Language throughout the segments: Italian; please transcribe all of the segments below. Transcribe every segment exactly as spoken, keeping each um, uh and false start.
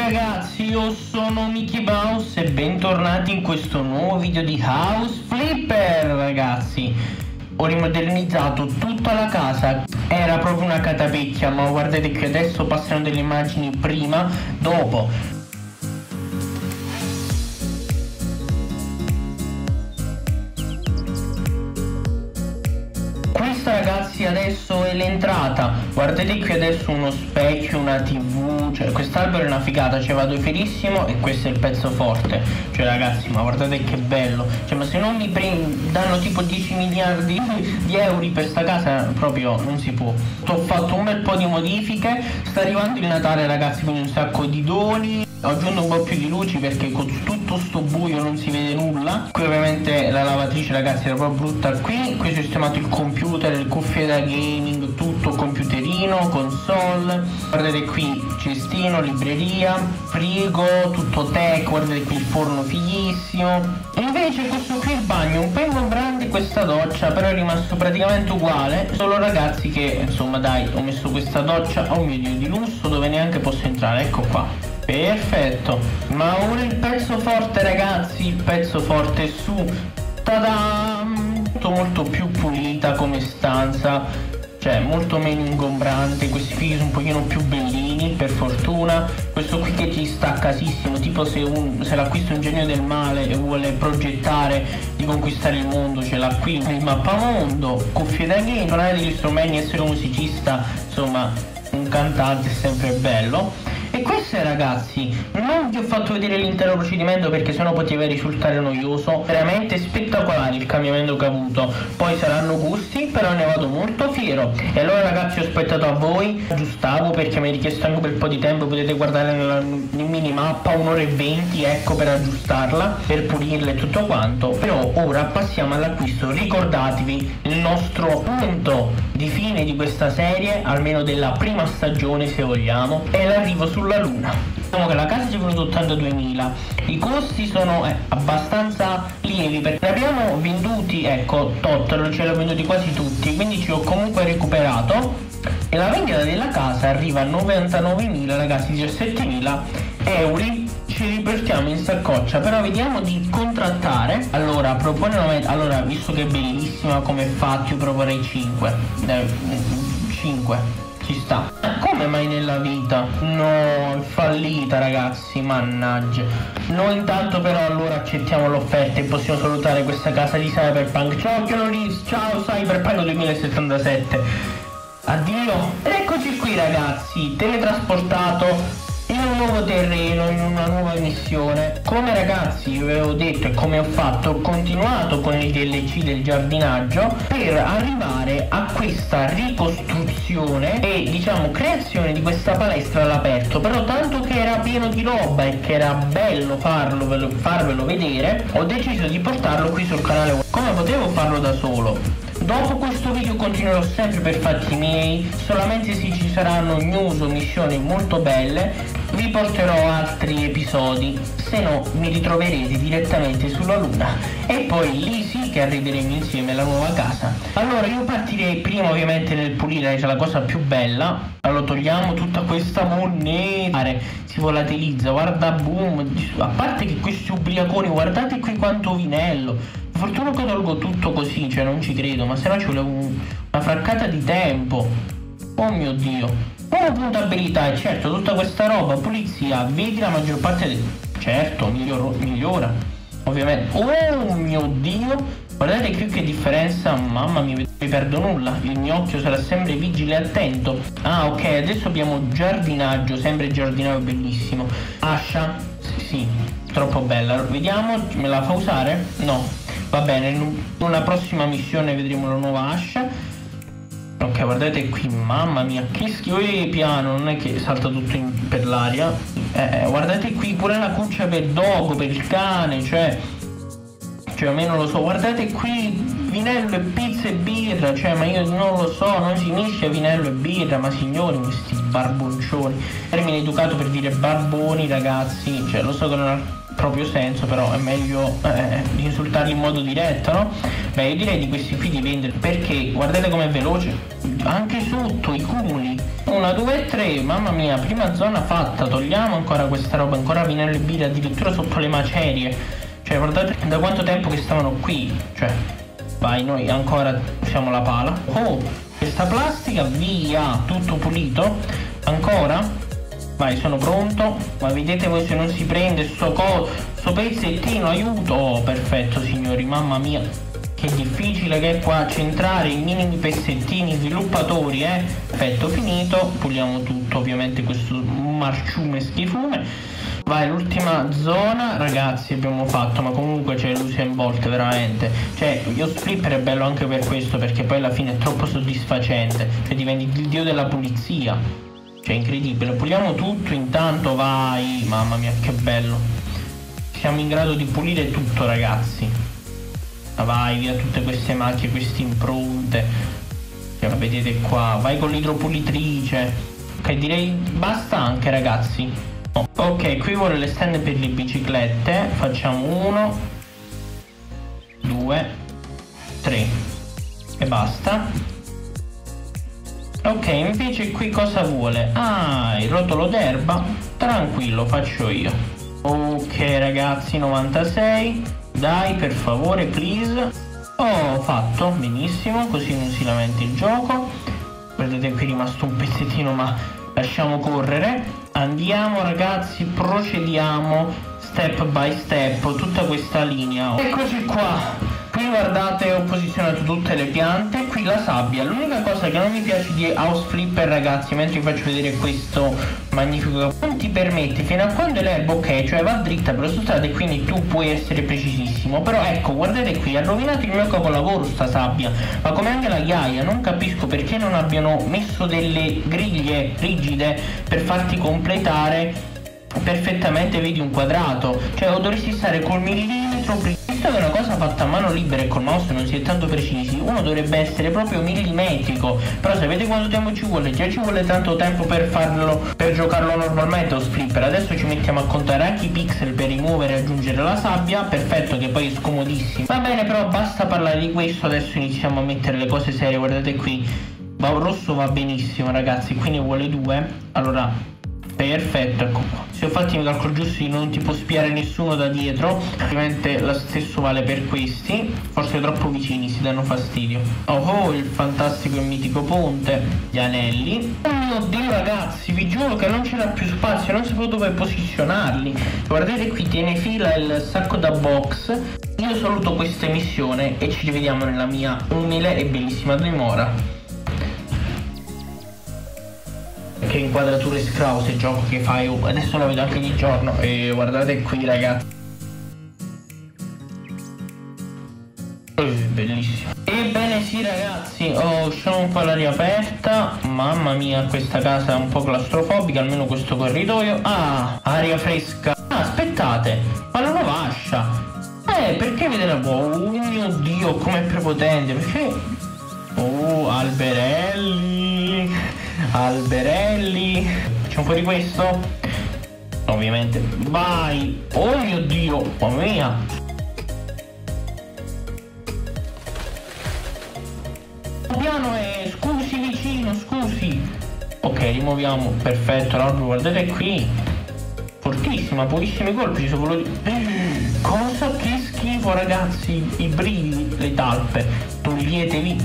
ragazzi, io sono Mickey Mouse e bentornati in questo nuovo video di House Flipper. Ragazzi, ho rimodernizzato tutta la casa, era proprio una catapecchia, ma guardate che adesso passano delle immagini prima, dopo. Questa, ragazzi, adesso è l'entrata. Guardate qui adesso uno specchio, una tv, cioè quest'albero è una figata, cioè vado fierissimo e questo è il pezzo forte. Cioè ragazzi, ma guardate che bello, cioè ma se non mi danno tipo dieci miliardi di euro per sta casa proprio non si può. Ho fatto un bel po' di modifiche, sta arrivando il Natale, ragazzi, quindi un sacco di doni. Ho aggiunto un po' più di luci perché con tutto sto buio non si vede nulla. Qui ovviamente la lavatrice, ragazzi, era proprio brutta. Qui qui ho sistemato il computer, le cuffie da gaming, tutto computerino, console. Guardate qui cestino, libreria, frigo, tutto tech. Guardate qui il forno fighissimo. E invece questo qui è il bagno, un po' ingombrante questa doccia, però è rimasto praticamente uguale. Solo, ragazzi, che insomma dai, ho messo questa doccia, oh mio Dio, di lusso, dove neanche posso entrare. Ecco qua. Perfetto, ma ora il pezzo forte, ragazzi, il pezzo forte è su. Tada! Molto molto più pulita come stanza, cioè molto meno ingombrante. Questi figli sono un pochino più bellini, per fortuna. Questo qui che ci sta casissimo, tipo se, un, se l'acquista un genio del male e vuole progettare di conquistare il mondo, ce l'ha qui il mappamondo, cuffie da game, suonare degli strumenti, essere un musicista, insomma un cantante è sempre bello. E questo è, ragazzi, non vi ho fatto vedere l'intero procedimento perché sennò poteva risultare noioso. Veramente spettacolare il cambiamento che ha avuto. Poi saranno gusti, però ne vado molto fiero. E allora, ragazzi, ho aspettato a voi, aggiustavo perché mi ha richiesto anche per un po' di tempo. Potete guardare nella minimappa, un'ora e venti, ecco, per aggiustarla, per pulirla e tutto quanto. Però ora passiamo all'acquisto. Ricordatevi il nostro punto di fine di questa serie, almeno della prima stagione se vogliamo, è l'arrivo sulla Luna. Diciamo che la casa ci è venuta ottantaduemila, i costi sono eh, abbastanza lievi perché ne abbiamo venduti, ecco, tot, ce li ho venduti quasi tutti, quindi ci ho comunque recuperato. E la vendita della casa arriva a novantanovemila, ragazzi, diciassettemila euro. Ci riportiamo in saccoccia, però vediamo di contrattare. Allora propone una... allora, visto che è bellissima come è fatto, io proporrei cinque. eh, cinque ci sta. Come mai nella vita? No, è fallita, ragazzi, mannaggia. Noi intanto però allora accettiamo l'offerta e possiamo salutare questa casa di Cyberpunk. Ciao Keanu, ciao Cyberpunk duemilasettantasette. Addio. Ed eccoci qui, ragazzi, teletrasportato in un nuovo terreno, in una nuova missione. Come, ragazzi, vi avevo detto e come ho fatto, ho continuato con il D L C del giardinaggio per arrivare a questa ricostruzione e, diciamo, creazione di questa palestra all'aperto. Però tanto che era pieno di roba e che era bello farlo, farvelo vedere, ho deciso di portarlo qui sul canale. Come potevo farlo da solo? Dopo questo video continuerò sempre per fatti miei, solamente se ci saranno news o missioni molto belle vi porterò altri episodi, se no mi ritroverete direttamente sulla Luna e poi lì sì che arriveremo insieme alla nuova casa. Allora io partirei prima ovviamente nel pulire, c'è la cosa più bella. Allora togliamo tutta questa moneta, si volatilizza, guarda, boom. A parte che questi ubriaconi, guardate qui quanto vinello. Fortuna che tolgo tutto così, cioè non ci credo, ma se no ci vuole un, una fraccata di tempo. Oh mio Dio. Una puntabilità, e certo, tutta questa roba, pulizia, vedi la maggior parte del... Certo, miglior, migliora, ovviamente. Oh mio Dio, guardate qui che differenza, mamma mia, non perdo nulla. Il mio occhio sarà sempre vigile e attento. Ah, ok, adesso abbiamo giardinaggio, sempre giardinaggio bellissimo. Ascia, sì, sì, troppo bella. Vediamo, me la fa usare? No. Va bene, in una prossima missione vedremo la nuova ascia. Ok, guardate qui, mamma mia, che schifo. Eh, piano, non è che salta tutto in, per l'aria. Eh, guardate qui, pure la cuccia per dogo, per il cane, cioè... Cioè, almeno lo so, guardate qui, vinello e pizza e birra, cioè, ma io non lo so, non si unisce vinello e birra, ma signori, questi barboncioni. Termine educato per dire barboni, ragazzi, cioè, lo so che non ha proprio senso, però è meglio eh, insultarli in modo diretto, no? Beh, io direi di questi qui di vendere, perché guardate com'è veloce, anche sotto i cumuli, Una, due e tre, mamma mia, prima zona fatta. Togliamo ancora questa roba, ancora vinello e birra addirittura sotto le macerie. Cioè guardate da quanto tempo che stavano qui. Cioè, vai, noi ancora usiamo la pala. Oh, questa plastica, via, tutto pulito. Ancora, vai, sono pronto. Ma vedete voi se non si prende sto, co sto pezzettino, aiuto. Oh, perfetto signori, mamma mia. Che difficile che è qua centrare i minimi pezzettini sviluppatori, eh. Perfetto, finito. Puliamo tutto, ovviamente questo marciume schifume. Vai, l'ultima zona, ragazzi, abbiamo fatto, ma comunque c'è l'Usain Bolt veramente. Cioè, Ghost Flipper è bello anche per questo, perché poi alla fine è troppo soddisfacente. Cioè, diventi il dio della pulizia. Cioè, incredibile. Puliamo tutto intanto, vai. Mamma mia, che bello. Siamo in grado di pulire tutto, ragazzi. Vai via tutte queste macchie, queste impronte. Cioè, vedete qua. Vai con l'idropulitrice. Ok, direi basta anche, ragazzi. Oh. Ok, qui vuole le stand per le biciclette. Facciamo uno, due, tre e basta. Ok, invece qui cosa vuole? Ah, il rotolo d'erba. Tranquillo, faccio io. Ok, ragazzi, novantasei. Dai, per favore, please. Ho fatto, benissimo, così non si lamenta il gioco. Vedete qui è rimasto un pezzettino, ma lasciamo correre. Andiamo, ragazzi, procediamo step by step tutta questa linea. Eccoci qua. Qui guardate, ho posizionato tutte le piante. Qui la sabbia. L'unica cosa che non mi piace di House Flipper, ragazzi, mentre vi faccio vedere questo magnifico, non ti permette fino a quando l'erba, ok, cioè va dritta per la strada e quindi tu puoi essere precisissimo. Però ecco, guardate qui, ha rovinato il mio capolavoro sta sabbia. Ma come anche la ghiaia, non capisco perché non abbiano messo delle griglie rigide per farti completare perfettamente, vedi, un quadrato. Cioè, o dovresti stare col millimetro preciso. Visto che è una cosa fatta a mano libera e col mouse non si è tanto precisi, uno dovrebbe essere proprio millimetrico. Però sapete quanto tempo ci vuole? Già ci vuole tanto tempo per farlo, per giocarlo normalmente o Flipper. Adesso ci mettiamo a contare anche i pixel per rimuovere e aggiungere la sabbia. Perfetto, che poi è scomodissimo. Va bene, però basta parlare di questo. Adesso iniziamo a mettere le cose serie. Guardate qui, il rosso va benissimo, ragazzi, qui ne vuole due. Allora, perfetto, ecco qua. Se ho fatto i calcoli giusti non ti può spiare nessuno da dietro. Ovviamente lo stesso vale per questi. Forse troppo vicini, si danno fastidio. Oh oh, il fantastico e mitico ponte. Gli anelli. Oh mio Dio, ragazzi, vi giuro che non c'era più spazio, non sapevo dove posizionarli. Guardate qui, tiene fila il sacco da box. Io saluto questa emissione e ci rivediamo nella mia umile e bellissima dimora. Che inquadrature scrause, gioco che fai, oh, adesso la vedo anche di giorno. E guardate qui, ragazzi, oh, bellissimo. Ebbene sì, ragazzi, oh, usciamo un po' all'aria aperta. Mamma mia, questa casa è un po' claustrofobica, almeno questo corridoio. Ah, aria fresca. Ah, aspettate, ma la lavascia, eh, perché vedete la boh, oh mio Dio, com'è prepotente. Perché, oh, alberelli, alberelli. Facciamo un po' di questo, ovviamente. Vai, oh mio Dio, mamma mia. Piano è, scusi vicino, scusi. Ok, rimuoviamo, perfetto. Allora, guardate qui, fortissima, pochissimi colpi, ci sono voluti. Cosa, che schifo, ragazzi, i brividi, le talpe, toglietevi.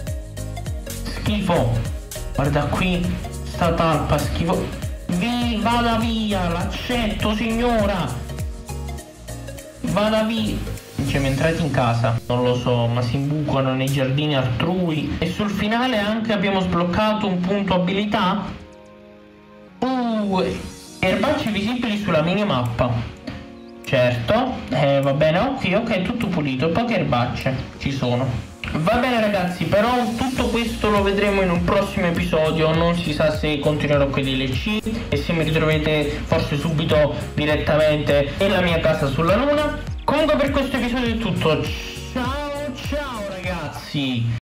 Schifo. Guarda qui, sta talpa, schifo. Vi, vada via, l'accetto, signora. Vada via. Siamo entrati in casa, non lo so, ma si imbucano nei giardini altrui. E sul finale anche abbiamo sbloccato un punto abilità. Uh, erbacce visibili sulla minimappa. Certo, eh, va bene, ok, ok, tutto pulito, poche erbacce ci sono. Va bene, ragazzi, però tutto questo lo vedremo in un prossimo episodio. Non si sa se continuerò con i D L C e se mi ritroverete forse subito direttamente nella mia casa sulla luna. Comunque per questo episodio è tutto. Ciao ciao, ragazzi.